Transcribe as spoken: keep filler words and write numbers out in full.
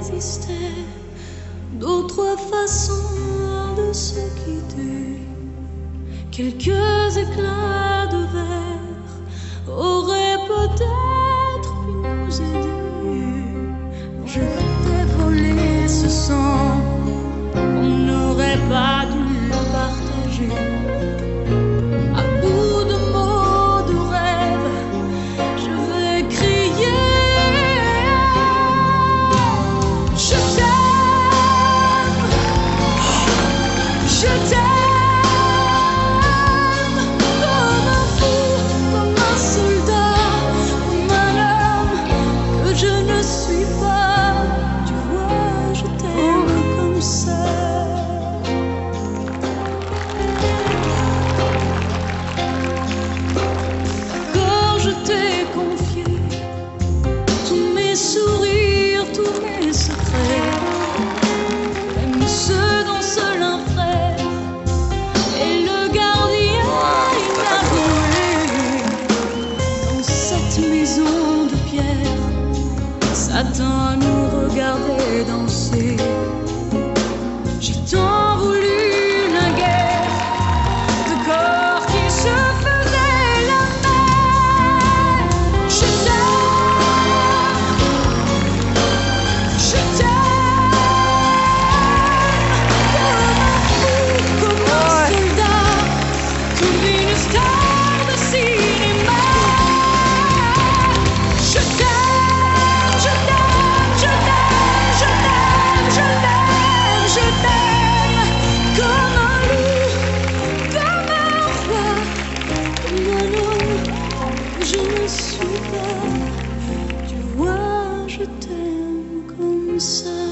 existait d'autres façons de se quitter. Quelques éclats de verre auraient peut-être pu nous aider. Je t'ai volé ce sang, on n'aurait pas dû le partager. À bout de mots, de rêves, je vais crier. Je t'aime, je t'aime, comme un fou, comme un soldat, comme un homme que je ne suis pas. Tu vois, je t'aime comme ça. D'accord, je t'ai confié tous mes sourires, tous mes secrets, même ceux dont seul un frère est le gardien inavoué. Dans cette maison de pierre, Satan nous regardait danser. J'ai tant voulu la guerre de corps qui se faisaient la même. Je t'aime, je t'aime, comme un fou, comme un soldat, comme une star de cinéma. Je t'aime, je t'aime, je t'aime, je t'aime, je t'aime, je t'aime, comme un loup, comme un roi, comme un homme que je ne suis pas. Tu vois, je t'aime comme ça.